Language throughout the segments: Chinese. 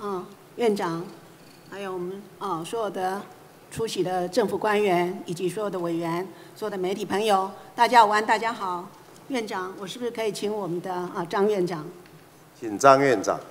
院长，还有我们所有的出席的政府官员以及所有的委员、所有的媒体朋友，大家午安，大家好。院长，我是不是可以请我们的张院长？ 请张院长。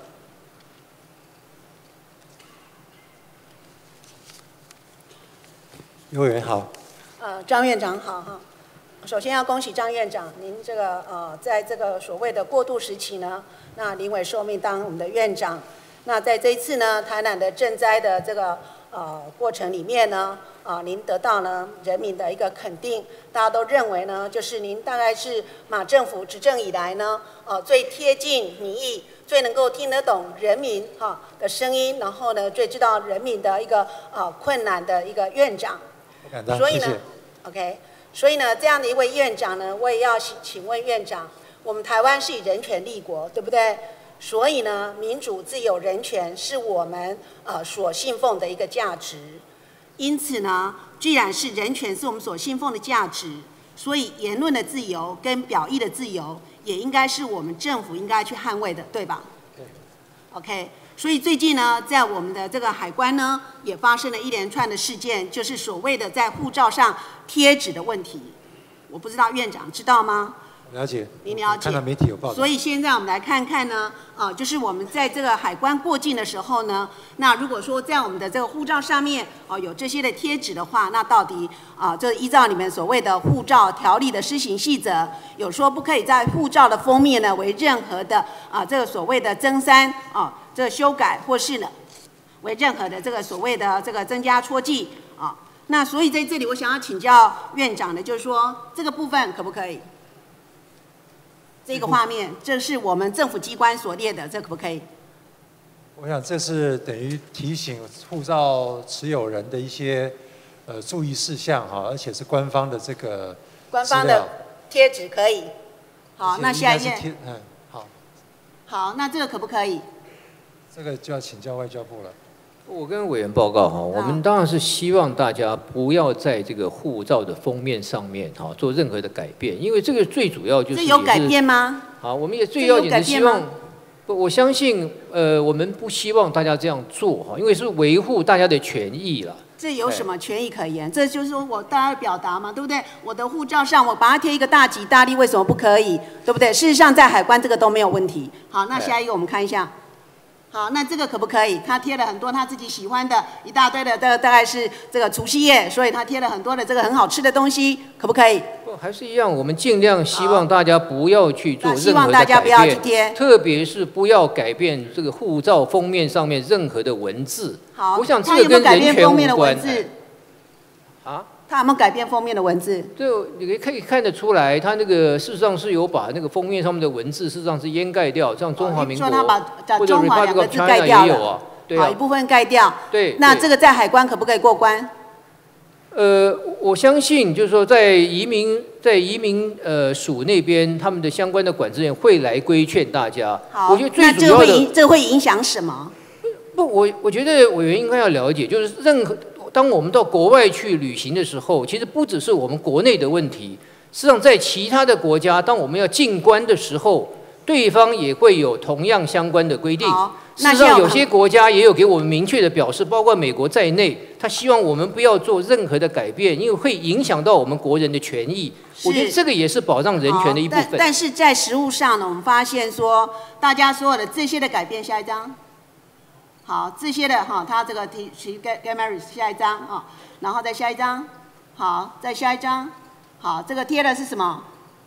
委员好。 张院长好哈。首先要恭喜张院长，您这个在这个所谓的过渡时期呢，那临危受命当我们的院长。那在这一次呢，台南的赈灾的这个过程里面呢，您得到呢人民的一个肯定，大家都认为呢，就是您大概是马政府执政以来呢，最贴近民意，最能够听得懂人民的声音，然后呢，最知道人民的一个困难的一个院长。所以呢，谢谢 OK。所以呢，这样的一位院长呢，我也要请问院长，我们台湾是以人权立国，对不对？所以呢，民主、自由、人权是我们所信奉的一个价值。因此呢，既然是人权是我们所信奉的价值，所以言论的自由跟表意的自由也应该是我们政府应该去捍卫的，对吧？对。OK。所以最近呢，在我们的这个海关呢，也发生了一连串的事件，就是所谓的在护照上贴纸的问题。我不知道院长知道吗？ 了解。 您了解。 看到媒体有报道。 所以现在我们来看看呢，就是我们在这个海关过境的时候呢，那如果说在我们的这个护照上面有这些的贴纸的话，那到底这依照你们所谓的护照条例的施行细则，有说不可以在护照的封面呢为任何的这个所谓的增删这个修改，或是呢为任何的这个所谓的这个增加戳记那所以在这里我想要请教院长的，就是说这个部分可不可以？这个画面，这是我们政府机关所列的，这可不可以？ 我想这是等于提醒护照持有人的一些注意事项而且是官方的这个官方的贴纸可以。好，那下一页。 好。 好，那这个可不可以？ 这个就要请教外交部了。 我跟委员报告我们当然是希望大家不要在这个护照的封面上面做任何的改变，因为这个最主要就是。这有改变吗？ 好，我们也最要紧的希望，我相信我们不希望大家这样做因为是维护大家的权益了。 这有什么权益可言？这就是说我大家表达嘛，对不对？我的护照上我把它贴一个大吉大利，为什么不可以？对不对？事实上在海关这个都没有问题。好，那下一个我们看一下。好，那这个可不可以？他贴了很多他自己喜欢的一大堆的，这个大概是这个除夕夜，所以他贴了很多的这个很好吃的东西，可不可以？ 还是一样，我们尽量希望大家不要去做任何的改变， 希望大家不要去贴， 特别是不要改变这个护照封面上面任何的文字。 好， 我想这个跟人权无关。 他有没有改变封面的文字？ 对，你可以看得出来，他那个事实上是有把那个封面上面的文字事实上是掩盖掉，像中华民国或者中华两个字盖掉了，好一部分盖掉。 对， 那这个在海关可不可以过关？ 我相信就是说在移民署那边，他们的相关的管制员会来规劝大家。 好， 我觉得最主要的这会影响什么？ 不，我觉得委员应该要了解，就是当我们到国外去旅行的时候，其实不只是我们国内的问题，事实上在其他的国家，当我们要进关的时候，对方也会有同样相关的规定。事实上，有些国家也有给我们明确的表示，包括美国在内，他希望我们不要做任何的改变，因为会影响到我们国人的权益。我觉得这个也是保障人权的一部分。 但是在实务上呢，我们发现说，大家所有的这些的改变，下一张。好，这些的他这个提 get married 下一张然后再下一张，好，再下一张，好，这个贴的是什么？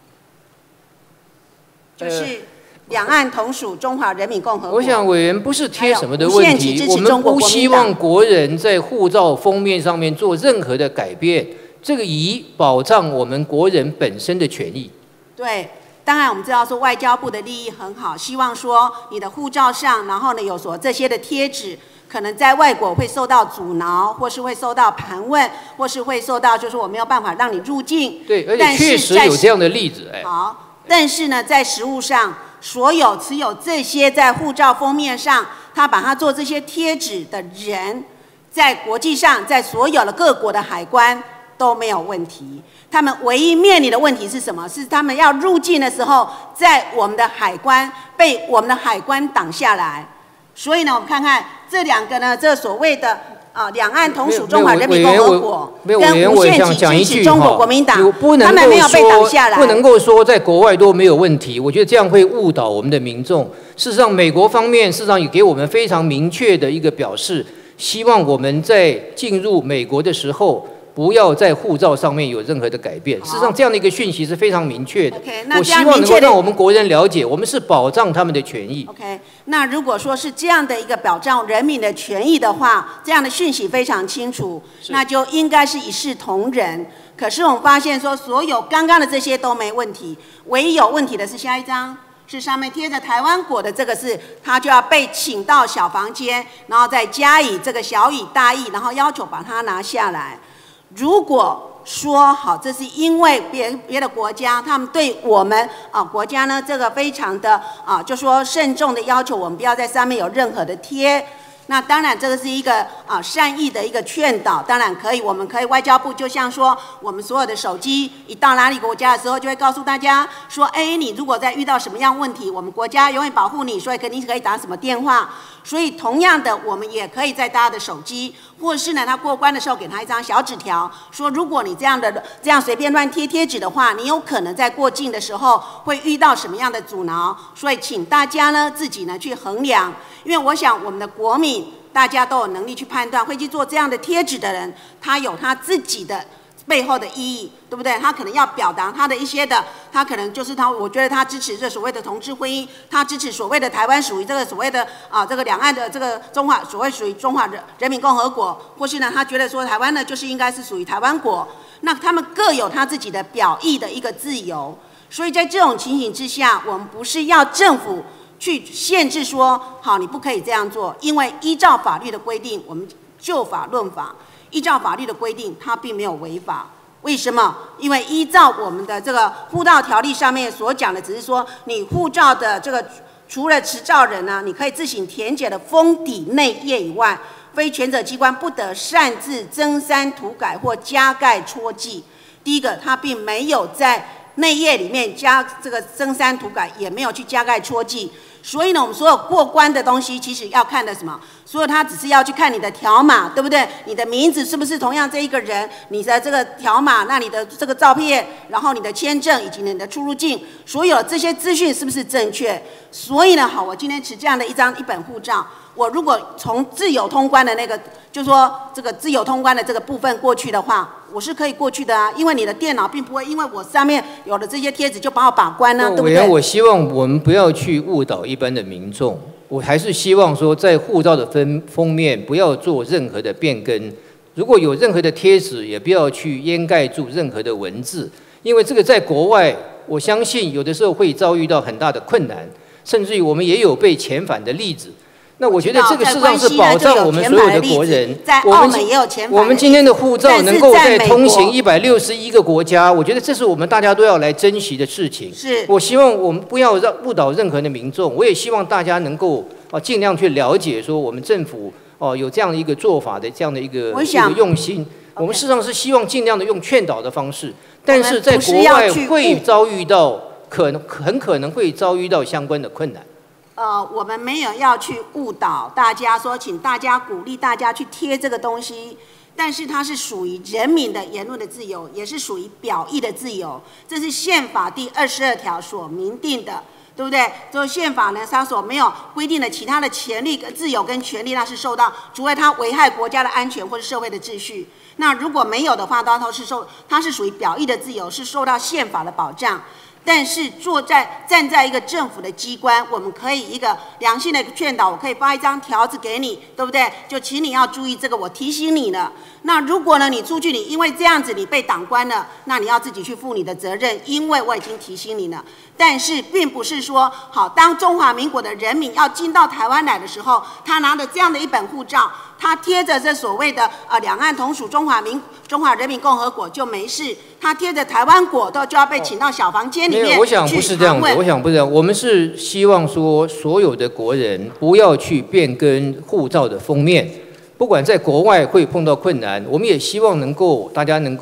就是两岸同属中华人民共和国。 我想委员不是贴什么的问题，我们不希望国人在护照封面上面做任何的改变，这个以保障我们国人本身的权益。 对。当然，我们知道说外交部的利益很好，希望说你的护照上，然后呢有所这些的贴纸，可能在外国会受到阻挠，或是会受到盘问，或是会受到就是我没有办法让你入境。 对，而且确实有这样的例子。 好，但是呢，在实务上，所有持有这些在护照封面上，他把它做这些贴纸的人，在国际上，在所有的各国的海关都没有问题。他们唯一面临的问题是什么？是他们要入境的时候，在我们的海关被我们的海关挡下来。 所以呢，我们看看这两个呢，这所谓的两岸同属中华人民共和国跟无限期支持中国国民党，他们没有被挡下来。 不能够说在国外都没有问题，我觉得这样会误导我们的民众。事实上，美国方面事实上也给我们非常明确的一个表示，希望我们在进入美国的时候，不要在护照上面有任何的改变。事实上，这样的一个讯息是非常明确的。我希望能够让我们国人了解，我们是保障他们的权益。 OK， 那如果说是这样的一个保障人民的权益的话，这样的讯息非常清楚，那就应该是一视同仁。可是我们发现说，所有刚刚的这些都没问题，唯一有问题的是下一张。是上面贴着台湾国的这个是，他就要被请到小房间，然后再加以这个小以大义，然后要求把它拿下来。如果说好，这是因为别的国家他们对我们国家呢这个非常的就说慎重的要求，我们不要在上面有任何的贴。那当然，这个是一个善意的一个劝导，当然可以，我们可以外交部就像说，我们所有的手机一到哪里国家的时候，就会告诉大家说，你如果在遇到什么样问题，我们国家永远保护你，所以肯定可以打什么电话。所以同样的，我们也可以在大家的手机，或是呢，他过关的时候给他一张小纸条，说如果你这样随便乱贴贴纸的话，你有可能在过境的时候会遇到什么样的阻挠。所以请大家呢自己呢去衡量，因为我想我们的国民大家都有能力去判断，会去做这样的贴纸的人，他有他自己的背后的意义，对不对？他可能要表达他的一些的，他可能就是我觉得他支持这所谓的同志婚姻，他支持所谓的台湾属于这个所谓的这个两岸的这个所谓属于中华人民共和国，或是呢他觉得说台湾呢就是应该是属于台湾国，那他们各有他自己的表意的一个自由。所以在这种情形之下，我们不是要政府去限制说好你不可以这样做，因为依照法律的规定，我们就法论法。依照法律的规定，它并没有违法。为什么？因为依照我们的这个护照条例上面所讲的，只是说你护照的这个除了持照人呢，你可以自行填写的封底内页以外，非权责机关不得擅自增删涂改或加盖戳记。第一个，它并没有在内页里面加这个增删涂改，也没有去加盖戳记。所以呢，我们所有过关的东西，其实要看的什么？所有它只是要去看你的条码，对不对？你的名字是不是同样这一个人？你的这个条码，那你的这个照片，然后你的签证以及你的出入境，所有这些资讯是不是正确？所以呢，好，我今天持这样的一本护照，我如果从自由通关的那个，就说这个自由通关的这个部分过去的话，我是可以过去的啊，因为你的电脑并不会因为我上面有了这些贴纸就把我把关呢，对不对？ 我希望我们不要去误导一般的民众，我还是希望说在护照的封面不要做任何的变更，如果有任何的贴纸，也不要去掩盖住任何的文字，因为这个在国外，我相信有的时候会遭遇到很大的困难，甚至于我们也有被遣返的例子。那我觉得这个事实上是保障我们所有的国人。 在澳门也有遣返的例子。 我们今天的护照能够在通行161个国家，我觉得这是我们大家都要来珍惜的事情。 是。 我希望我们不要误导任何的民众，我也希望大家能够尽量去了解说我们政府有这样的一个做法的这样的一个用心。我们事实上是希望尽量的用劝导的方式，但是在国外会遭遇到很可能会遭遇到相关的困难。 我们没有要去误导大家说，请大家鼓励大家去贴这个东西，但是它是属于人民的言论的自由，也是属于表意的自由，这是宪法第22条所明定的，对不对？这宪法呢，它所没有规定的其他的权利、自由跟权利，那是受到，除非它危害国家的安全或是社会的秩序。那如果没有的话，它是属于表意的自由，是受到宪法的保障。但是站在一个政府的机关，我们可以一个良性的劝导，我可以发一张条子给你，对不对？就请你要注意这个，我提醒你了。那如果呢，你出去，你因为这样子你被挡关了，那你要自己去负你的责任，因为我已经提醒你了。但是并不是说，好，当中华民国的人民要进到台湾来的时候，他拿着这样的一本护照，他贴着这所谓的两岸同属中华人民共和国就没事，他贴着台湾国就要被请到小房间里面去。 我想不是这样子，我想不是这样。我们是希望说，所有的国人不要去变更护照的封面，不管在国外会碰到困难，我们也希望大家能够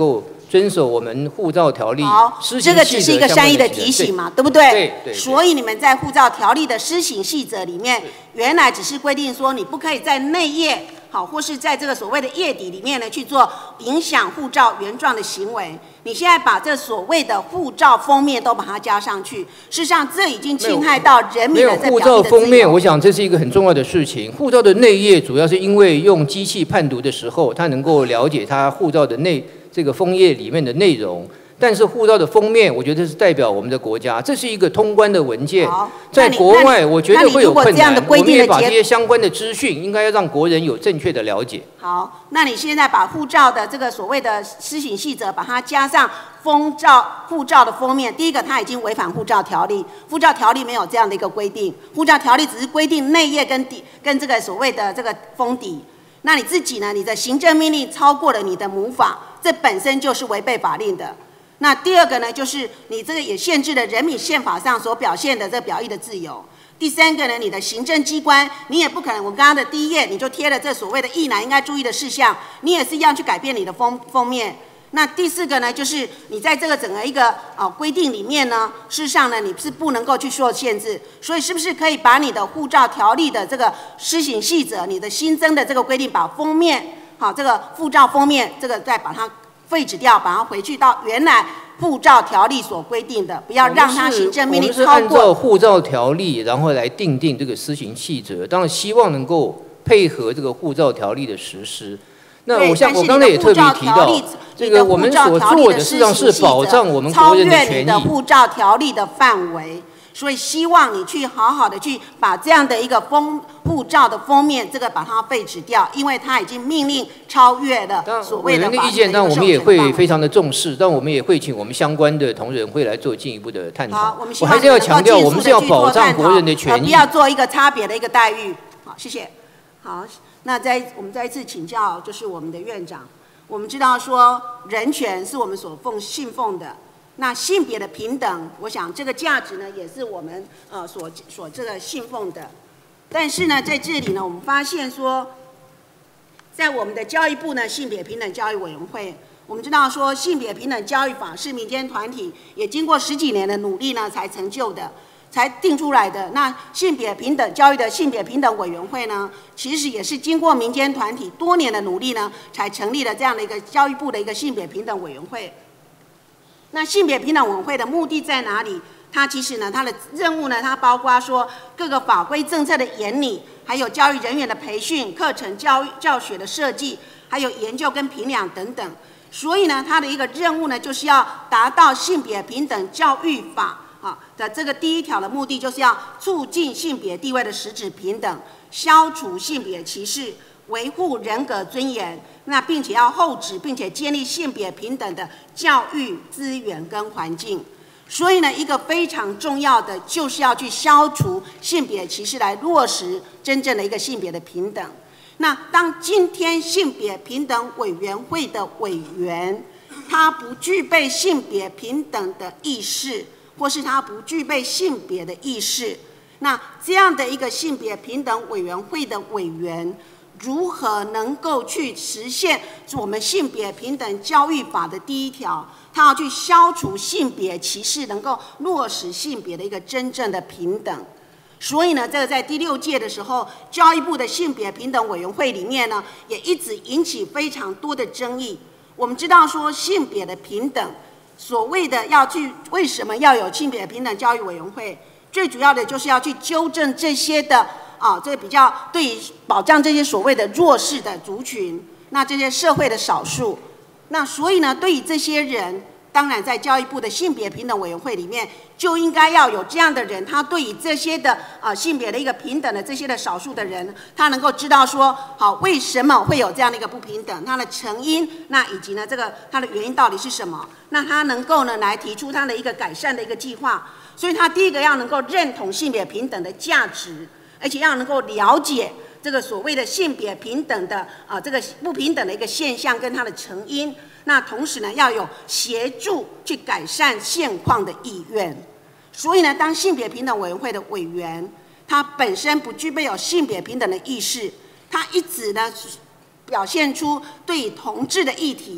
遵守我们护照条例施行细则这个只是一个善意的提醒嘛，对不对？ 对。 所以你们在护照条例的施行细则里面，原来只是规定说你不可以在内页。好，或是在这个所谓的页底里面呢，去做影响护照原状的行为。你现在把这所谓的护照封面都把它加上去，事实上这已经侵害到人民的这表意的自由。 没有护照封面，我想这是一个很重要的事情。护照的内页主要是因为用机器判读的时候，它能够了解它护照的这个封页里面的内容。但是护照的封面，我觉得是代表我们的国家，这是一个通关的文件。在国外，我觉得会有困难。我们也把这些相关的资讯，应该要让国人有正确的了解。 好，那你现在把护照的这个所谓的施行细则，把它加上护照的封面。第一个，它已经违反护照条例，护照条例没有这样的一个规定，护照条例只是规定内页跟这个所谓的这个封底。那你自己呢？你的行政命令超过了你的母法，这本身就是违背法令的。那第二个呢，就是你这个也限制了人民宪法上所表现的这个表意的自由。第三个呢，你的行政机关，你也不可能，我刚刚的第一页你就贴了这所谓的役男应该注意的事项，你也是一样去改变你的封面。那第四个呢，就是你在这个整个一个规定里面呢，事实上呢，你是不能够去做限制。所以是不是可以把你的护照条例的这个施行细则，你的新增的这个规定，把封面这个护照封面这个再把它废止掉，把它回去到原来护照条例所规定的，不要让它行政命令超过。 我们是按照护照条例，然后来订定这个施行细则，当然希望能够配合这个护照条例的实施。那我刚才也特别提到，这个我们所做的事实上是保障我们国人的权益。 超越你的护照条例的范围。所以希望你去好好的去把这样的一个护照的封面，这个把它废止掉，因为它已经命令超越了所谓的法律的意见，但我们也会非常的重视，但我们也会请我们相关的同仁会来做进一步的探讨。 好， 我还是要强调，我们是要保障国人的权益， 不要做一个差别的一个待遇。好，谢谢。好，那我们再一次请教，就是我们的院长，我们知道说人权是我们所信奉的。那性别的平等，我想这个价值呢，也是我们所这个信奉的。但是呢，在这里呢，我们发现说，在我们的教育部呢，性别平等教育委员会，我们知道说，性别平等教育法是民间团体也经过10几年的努力呢，才成就的，才定出来的。那性别平等教育的性别平等委员会呢，其实也是经过民间团体多年的努力呢，才成立了这样的一个教育部的一个性别平等委员会。那性别平等委员会的目的在哪里？它其实呢，它的任务呢，它包括说各个法规政策的研拟，还有教育人员的培训、课程教学的设计，还有研究跟评量等等。所以呢，它的一个任务呢，就是要达到性别平等教育法的这个第1条的目的，就是要促进性别地位的实质平等，消除性别歧视，维护人格尊严，那并且要厚植并且建立性别平等的教育资源跟环境。所以呢，一个非常重要的就是要去消除性别歧视，来落实真正的一个性别的平等。那当今天性别平等委员会的委员，他不具备性别平等的意识，或是他不具备性别的意识，那这样的一个性别平等委员会的委员，如何能够去实现我们性别平等教育法的第1条？他要去消除性别歧视，能够落实性别的一个真正的平等。所以呢，这个在第6届的时候，教育部的性别平等委员会里面呢，也一直引起非常多的争议。我们知道说性别的平等，所谓的为什么要有性别平等教育委员会？最主要的就是要去纠正这些的这个比较对于保障这些所谓的弱势的族群，那这些社会的少数。那所以呢，对于这些人，当然在教育部的性别平等委员会里面，就应该要有这样的人，他对于这些的性别的一个平等的这些的少数的人，他能够知道说，好，为什么会有这样的一个不平等，它的成因，那以及呢这个它的原因到底是什么？那他能够呢来提出他的一个改善的一个计划。所以他第一个要能够认同性别平等的价值，而且要能够了解这个所谓的性别平等的这个不平等的一个现象跟它的成因。那同时呢，要有协助去改善现况的意愿。所以呢，当性别平等委员会的委员，他本身不具备有性别平等的意识，他一直呢表现出对同志的议题，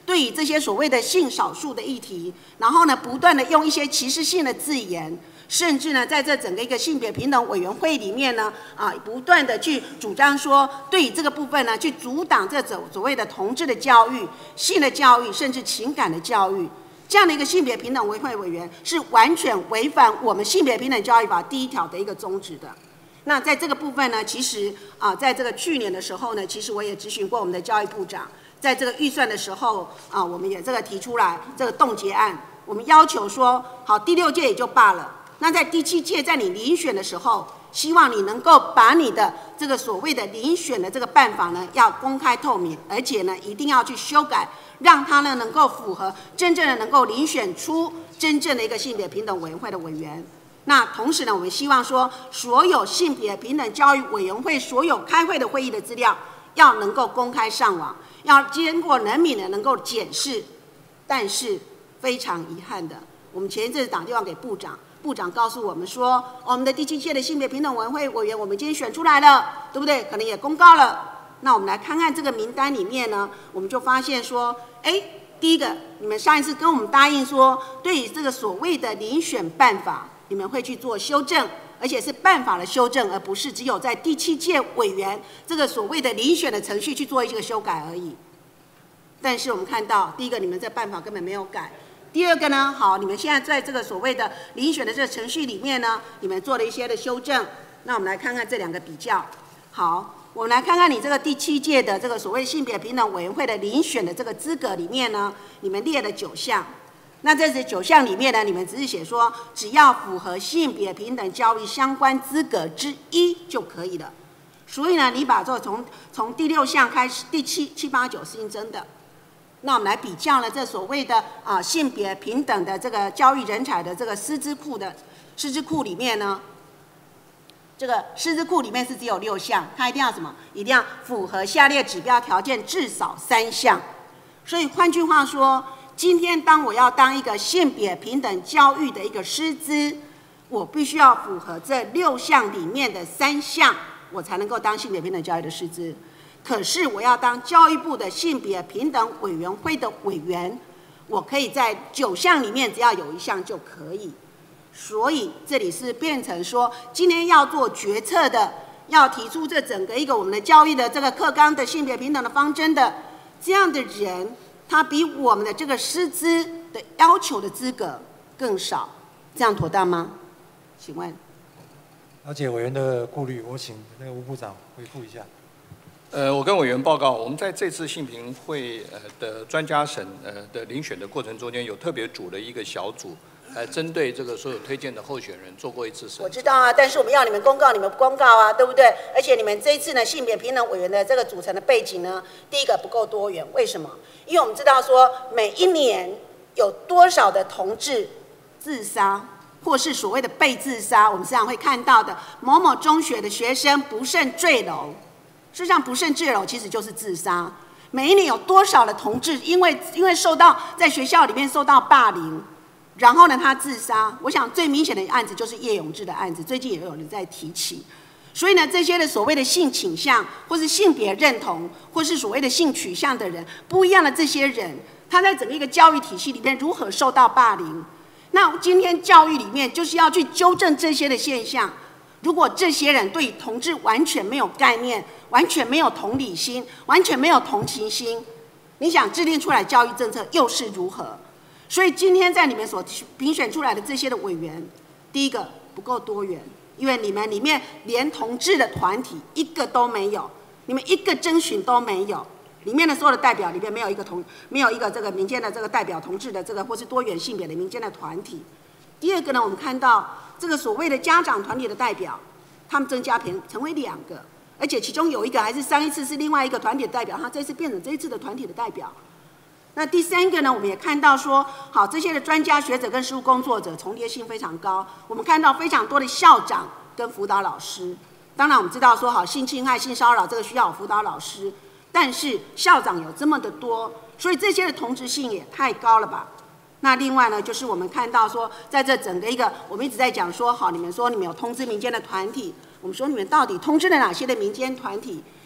对于这些所谓的性少数的议题，然后呢，不断的用一些歧视性的字眼，甚至呢，在这整个一个性别平等委员会里面呢，不断的去主张说，对于这个部分呢，去阻挡这所谓的同志的教育、性的教育，甚至情感的教育。这样的一个性别平等委员会委员是完全违反我们性别平等教育法第1条的一个宗旨的。那在这个部分呢，其实在这个去年的时候呢，其实我也咨询过我们的教育部长。在这个预算的时候我们也这个提出来这个冻结案，我们要求说，好，第6届也就罢了，那在第7届在你遴选的时候，希望你能够把你的这个所谓的遴选的这个办法呢，要公开透明，而且呢，一定要去修改，让它呢能够符合真正的能够遴选出真正的一个性别平等委员会的委员。那同时呢，我们希望说，所有性别平等教育委员会所有开会的会议的资料，要能够公开上网，要经过人民的能够检视。但是非常遗憾的，我们前一阵子打电话给部长，部长告诉我们说，我们的第7届的性别平等委员会委员，我们今天选出来了，对不对？可能也公告了。那我们来看看这个名单里面呢，我们就发现说，第一个，你们上一次跟我们答应说，对于这个所谓的遴选办法，你们会去做修正，而且是办法的修正，而不是只有在第7届委员这个所谓的遴选的程序去做一个修改而已。但是我们看到，第一个，你们这办法根本没有改；第二个呢，好，你们现在在这个所谓的遴选的这个程序里面呢，你们做了一些的修正。那我们来看看这2个比较。好，我们来看看你这个第7届的这个所谓性别平等委员会的遴选的这个资格里面呢，你们列了9项。那在这9项里面呢，你们只是写说，只要符合性别平等教育相关资格之一就可以了。所以呢，你把这从第6项开始，第7、8、9是应征的。那我们来比较了这所谓的性别平等的这个教育人才的这个师资库里面呢，这个师资库里面是只有6项，它一定要什么？一定要符合下列指标条件至少3项。所以换句话说，今天当我要当一个性别平等教育的一个师资，我必须要符合这6项里面的3项，我才能够当性别平等教育的师资。可是我要当教育部的性别平等委员会的委员，我可以在9项里面只要有1项就可以。所以这里是变成说，今天要做决策的，要提出这整个一个我们的教育的这个课纲的性别平等的方针的这样的人，他比我们的这个师资的要求的资格更少，这样妥当吗？请问。 了解委员的顾虑，我请那个吴部长回复一下。 我跟委员报告，我们在这次性平会的专家审的遴选的过程中间，有特别组了一个小组，针对这个所有推荐的候选人做过一次审。 我知道啊，但是我们要你们公告，你们不公告啊，对不对？而且你们这一次呢，性别平等委员的这个组成的背景呢，第一个不够多元，为什么？因为我们知道说，每一年有多少的同志自杀，或是所谓的被自杀，我们经常会看到的某某中学的学生不慎坠楼。事实上，不慎坠楼其实就是自杀。每一年有多少的同志因为受到在学校里面受到霸凌，然后呢他自杀？我想最明显的案子就是叶永志的案子，最近也有人在提起。所以呢，这些的所谓的性倾向，或是性别认同，或是所谓的性取向的人，不一样的这些人，他在整个一个教育体系里面如何受到霸凌？那今天教育里面就是要去纠正这些的现象。如果这些人对同志完全没有概念，完全没有同理心，完全没有同情心，你想制定出来教育政策又是如何？所以今天在你们所评选出来的这些的委员，第一个不够多元，因为你们里面连同志的团体一个都没有，你们一个征询都没有，里面的所有的代表里面没有一个这个民间的这个代表同志的这个或是多元性别的民间的团体。第二个呢，我们看到这个所谓的家长团体的代表，他们增加成为2个，而且其中有一个还是上一次是另外一个团体的代表，他这次变成这一次的团体的代表。那第3个呢，我们也看到说，好，这些的专家学者跟实务工作者重叠性非常高。我们看到非常多的校长跟辅导老师。当然我们知道说，好，性侵害、性骚扰这个需要有辅导老师，但是校长有这么的多，所以这些的同质性也太高了吧？那另外呢，就是我们看到说，在这整个一个，我们一直在讲说，好，你们说你们有通知民间的团体，我们说你们到底通知了哪些的民间团体？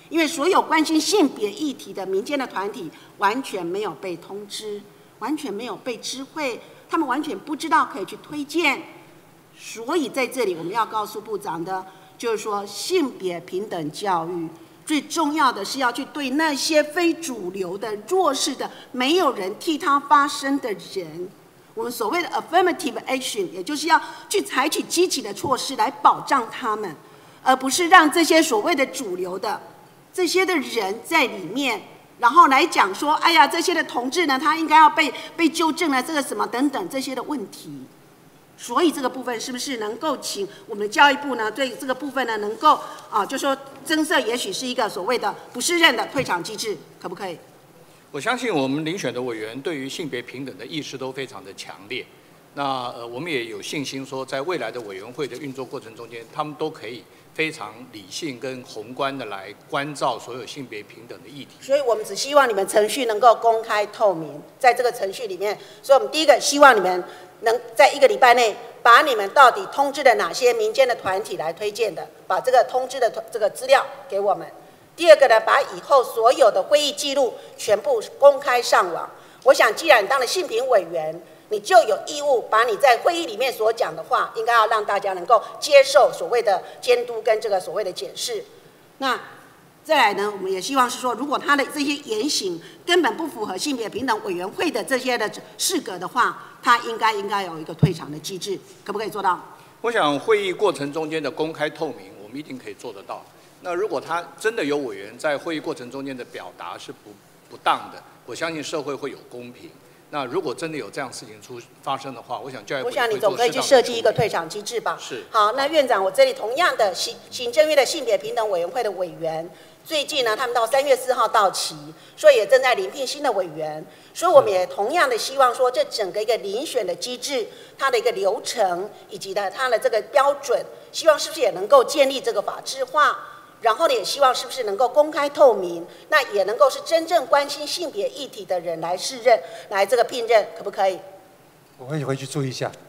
因为所有关心性别议题的民间的团体完全没有被通知，完全没有被知会，他们完全不知道可以去推荐。所以在这里我们要告诉部长的，就是说性别平等教育最重要的是要去对那些非主流的弱势的没有人替他发声的人，我们所谓的 affirmative action， 也就是要去采取积极的措施来保障他们，而不是让这些所谓的主流的这些的人在里面，然后来讲说，哎呀，这些的同志呢，他应该要被纠正了，这个什么等等这些的问题。所以这个部分是不是能够请我们的教育部呢，对这个部分呢，能够就说增设也许是一个所谓的不适任的退场机制，可不可以？ 我相信我们遴选的委员对于性别平等的意识都非常的强烈。那我们也有信心说，在未来的委员会的运作过程中间，他们都可以非常理性跟宏观的来关照所有性别平等的议题。 所以我们只希望你们程序能够公开透明，在这个程序里面，所以我们第一个希望你们能在1个礼拜内把你们到底通知的哪些民间的团体来推荐的，把这个通知的这个资料给我们。第二个呢，把以后所有的会议记录全部公开上网。我想既然你当了性平委员，你就有义务把你在会议里面所讲的话，应该要让大家能够接受所谓的监督跟这个所谓的检视。那再来呢，我们也希望是说，如果他的这些言行根本不符合性别平等委员会的这些的适格的话，他应该有一个退场的机制，可不可以做到？ 我想会议过程中间的公开透明，我们一定可以做得到。那如果他真的有委员在会议过程中间的表达是不当的，我相信社会会有公平。那如果真的有这样事情发生的话，我想教育部我想你总可以去设计一个退场机制吧。 是。 好，那院长，我这里同样的行政院的性别平等委员会的委员，最近呢，他们到3月4号到期，所以也正在遴聘新的委员，所以我们也同样的希望说，这整个一个遴选的机制，它的一个流程以及呢它的这个标准，希望是不是也能够建立这个法制化？然后呢，也希望是不是能够公开透明，那也能够是真正关心性别议题的人来适任，来这个聘任，可不可以？ 我会回去注意一下。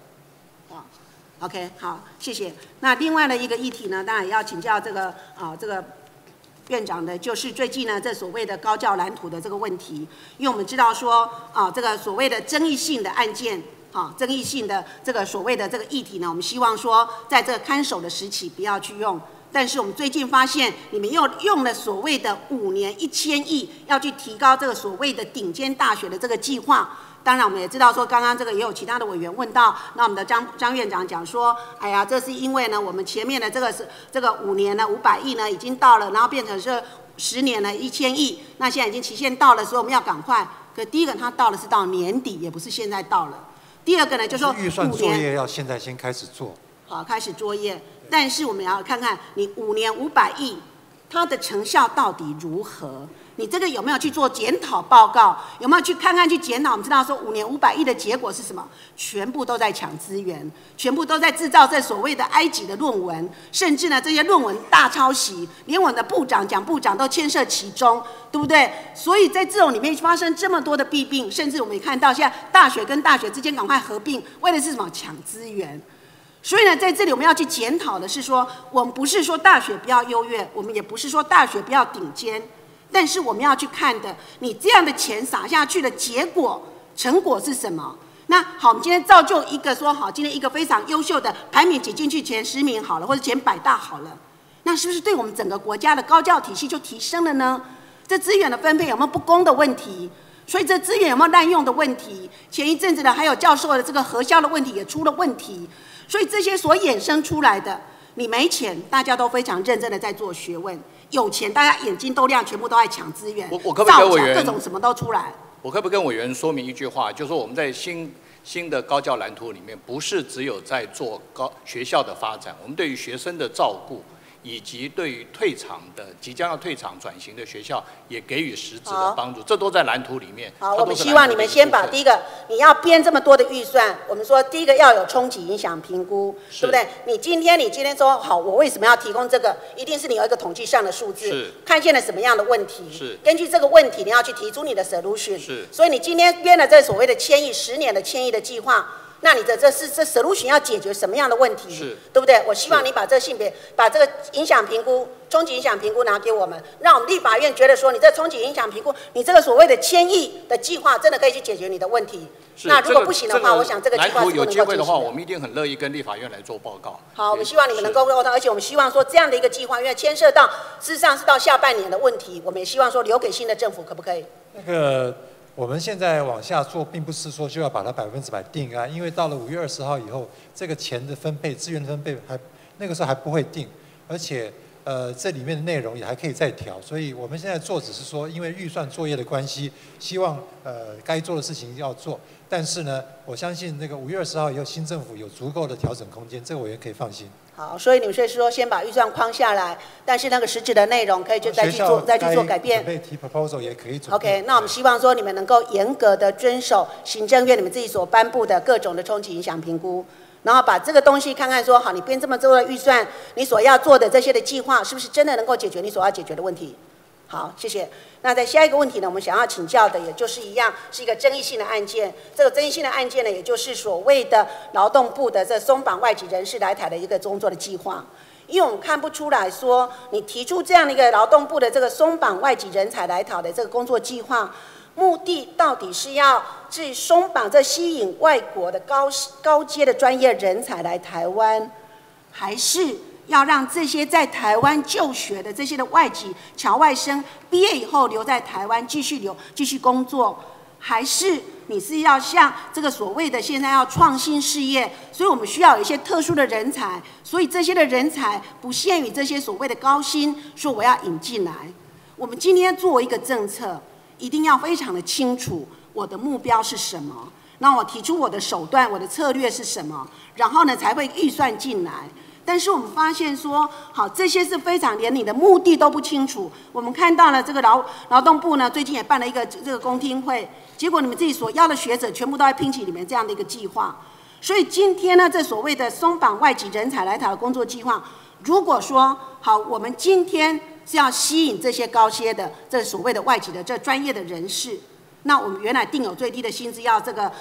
OK， 好，谢谢。那另外的一个议题呢，当然也要请教这个院长的，就是最近呢这所谓的高教蓝图的这个问题，因为我们知道说这个所谓的争议性的案件。争议性的这个所谓的这个议题呢，我们希望说在这个看守的时期不要去用。但是我们最近发现，你们又用了所谓的5年1000亿，要去提高这个所谓的顶尖大学的这个计划。当然，我们也知道说，刚刚这个也有其他的委员问到，那我们的张院长讲说，哎呀，这是因为呢，我们前面的这个5年呢500亿呢已经到了，然后变成是10年呢1000亿，那现在已经期限到了，所以我们要赶快。可第一个，它到了是到年底，也不是现在到了。第二个呢，就是说预算作业要现在先开始做。 好，开始作业。但是我们要看看你5年500亿，它的成效到底如何？你这个有没有去做检讨报告？有没有去看看去检讨？我们知道说5年500亿的结果是什么？全部都在抢资源，全部都在制造这所谓的埃及的论文，甚至呢这些论文大抄袭，连我们的蒋部长都牵涉其中，对不对？所以在这种里面发生这么多的弊病，甚至我们也看到现在大学跟大学之间赶快合并，为的是什么？抢资源。所以呢，在这里我们要去检讨的是说，我们不是说大学不要优越，我们也不是说大学不要顶尖，但是我们要去看的，你这样的钱撒下去的结果、成果是什么？那好，我们今天造就一个说好，今天一个非常优秀的排名挤进去前10名好了，或者前100大好了，那是不是对我们整个国家的高教体系就提升了呢？这资源的分配有没有不公的问题？所以这资源有没有滥用的问题？前一阵子呢，还有教授的这个核销的问题也出了问题。所以这些所衍生出来的，你没钱，大家都非常认真的在做学问；有钱，大家眼睛都亮，全部都在抢资源， 我可不可以跟委员各种什么都出来。 我可不可以跟委员说明一句话，就是说我们在新的高教蓝图里面，不是只有在做学校的发展，我们对于学生的照顾，以及对于即将要退场转型的学校，也给予实质的帮助，这都在蓝图里面。 好，我们希望你们先把第一个，你要编这么多的预算，我们说第一个要有冲击影响评估，对不对？你今天说好，我为什么要提供这个？一定是你有一个统计上的数字，看见了什么样的问题？是根据这个问题，你要去提出你的 solution。是，所以你今天编了这所谓的1000亿10年的1000亿的计划。 那你的这 solution 要解决什么样的问题？ 是， 对不对？我希望你把这个性别，把这个影响评估、冲击影响评估拿给我们，让我们立法院觉得说，你这冲击影响评估，你这个所谓的1000亿的计划，真的可以去解决你的问题。那如果不行的话，我想这个计划是不能够有机会的话，我们一定很乐意跟立法院来做报告。 好，我们希望你们能够沟通，而且我们希望说这样的一个计划，因为牵涉到事实上是到下半年的问题，我们也希望说留给新的政府，可不可以？ 那个。我们现在往下做，并不是说就要把它100%定案，因为到了5月20号以后，这个钱的分配、资源的分配那个时候还不会定，而且这里面的内容也还可以再调，所以我们现在做只是说，因为预算作业的关系，希望该做的事情要做，但是呢，我相信那个5月20号以后，新政府有足够的调整空间，这个委员可以放心。 好，所以你们是说先把预算框下来，但是那个实质的内容可以就再去做改变。 准备提 proposal 也可以准备。 OK， 那我们希望说你们能够严格的遵守行政院你们自己所颁布的各种的冲击影响评估，然后把这个东西看看说，好，你编这么多的预算，你所要做的这些的计划，是不是真的能够解决你所要解决的问题？好，谢谢。那在下一个问题呢，我们想要请教的，也就是一样是一个争议性的案件。这个争议性的案件呢，也就是所谓的劳动部的这松绑外籍人士来台的一个工作的计划。因为我们看不出来说，你提出这样的一个劳动部的这个松绑外籍人才来台的这个工作计划，目的到底是要去松绑这吸引外国的高阶的专业人才来台湾，还是要让这些在台湾就学的这些的外籍侨外生毕业以后留在台湾继续工作，还是你是要像这个所谓的现在要创新事业，所以我们需要有一些特殊的人才，所以这些的人才不限于这些所谓的高薪，说我要引进来。我们今天作为一个政策，一定要非常的清楚我的目标是什么，那我提出我的手段、我的策略是什么，然后呢才会预算进来。但是我们发现说，好，这些是非常连你的目的都不清楚。我们看到了这个劳动部呢，最近也办了一个这个公听会，结果你们自己所要的学者全部都在拼起你们这样的一个计划。所以今天呢，这所谓的松绑外籍人才来台的工作计划，如果说好，我们今天是要吸引这些高阶的这所谓的外籍的这专业的人士，那我们原来定有最低的薪资要这个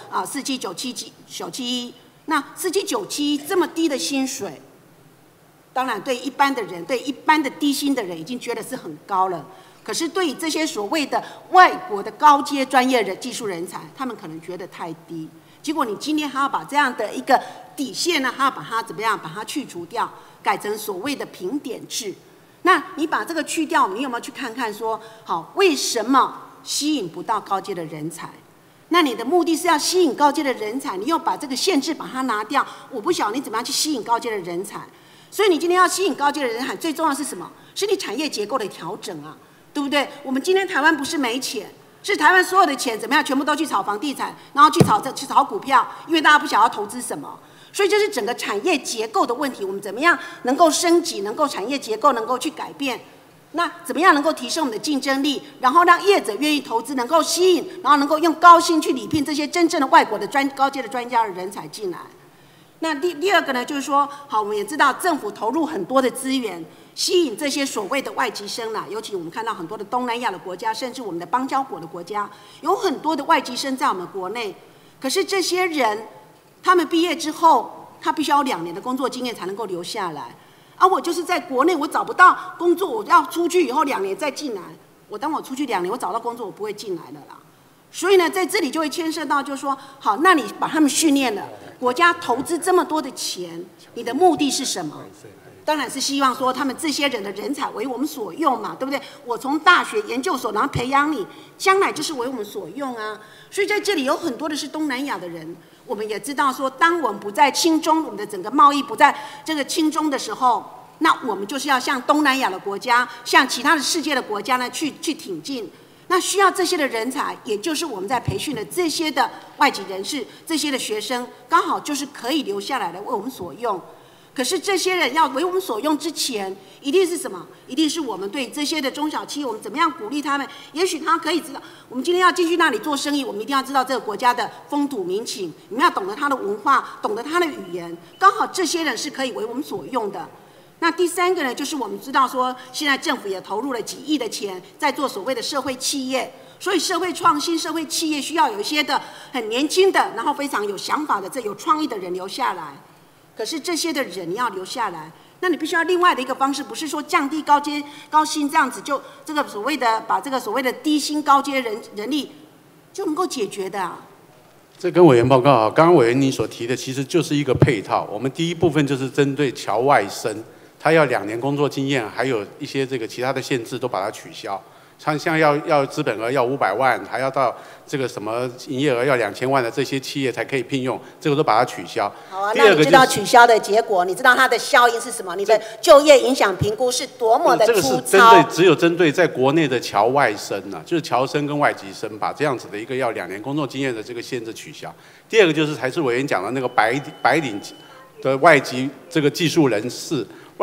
47971，那47971这么低的薪水。当然，对一般的人，对一般的低薪的人，已经觉得是很高了。可是，对于这些所谓的外国的高阶专业的技术人才，他们可能觉得太低。结果，你今天还要把这样的一个底线呢，还要把它怎么样，把它去除掉，改成所谓的评点制。那你把这个去掉，你有没有去看看说，好，为什么吸引不到高阶的人才？那你的目的是要吸引高阶的人才，你又把这个限制把它拿掉，我不晓得你怎么样去吸引高阶的人才。所以你今天要吸引高阶的人才，最重要是什么？是你产业结构的调整啊，对不对？我们今天台湾不是没钱，是台湾所有的钱怎么样，全部都去炒房地产，然后去炒股票，因为大家不想要投资什么。所以这是整个产业结构的问题，我们怎么样能够升级，能够产业结构能够去改变？那怎么样能够提升我们的竞争力，然后让业者愿意投资，能够吸引，然后能够用高薪去礼聘这些真正的外国的高阶的专家的人才进来？那第二个呢，就是说，好，我们也知道政府投入很多的资源，吸引这些所谓的外籍生啦，尤其我们看到很多的东南亚的国家，甚至我们的邦交国的国家，有很多的外籍生在我们国内。可是这些人，他们毕业之后，他必须要2年的工作经验才能够留下来。而我就是在国内，我找不到工作，我要出去以后2年再进来。当我出去2年，我找到工作，我不会进来了啦。所以呢，在这里就会牵涉到，就是说，好，那你把他们训练了，国家投资这么多的钱，你的目的是什么？当然是希望说他们这些人的人才为我们所用嘛，对不对？我从大学、研究所然后培养你，将来就是为我们所用啊。所以在这里有很多的是东南亚的人，我们也知道说，当我们不在亲中，我们的整个贸易不在这个亲中的时候，那我们就是要向东南亚的国家，向其他的世界的国家呢去挺进。那需要这些的人才，也就是我们在培训的这些的外籍人士，这些的学生，刚好就是可以留下来的为我们所用。可是这些人要为我们所用之前，一定是什么？一定是我们对这些的中小企业，我们怎么样鼓励他们？也许他可以知道，我们今天要进去那里做生意，我们一定要知道这个国家的风土民情，你们要懂得他的文化，懂得他的语言。刚好这些人是可以为我们所用的。那第三个呢，就是我们知道说，现在政府也投入了几亿的钱，在做所谓的社会企业。 所以社会创新、社会企业需要有一些的很年轻的，然后非常有想法的、有创意的人留下来。可是这些的人你要留下来，那你必须要另外的一个方式，不是说降低高薪这样子就这个所谓的把这个所谓的低薪高阶人力就能够解决的啊。 这跟委员报告啊，刚刚委员你所提的其实就是一个配套。我们第一部分就是针对侨外生，他要2年工作经验，还有一些这个其他的限制都把它取消。像要资本额要500万，还要到这个什么营业额要2000万的这些企业才可以聘用，这个都把它取消。 好啊，那你知道取消的结果，你知道它的效应是什么？你的就业影响评估是多么的粗糙。 这个是只有针对在国内的侨外生啊，就是侨生跟外籍生，把这样子的一个要2年工作经验的这个限制取消。第二个就是还是委员讲的那个白领的外籍这个技术人士。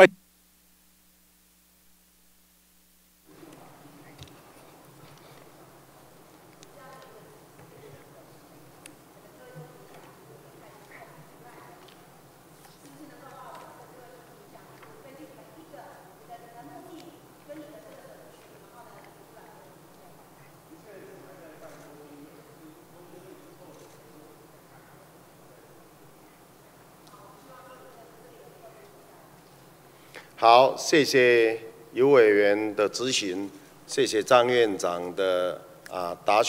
好，谢谢尤委员的咨询，谢谢张院长的答询。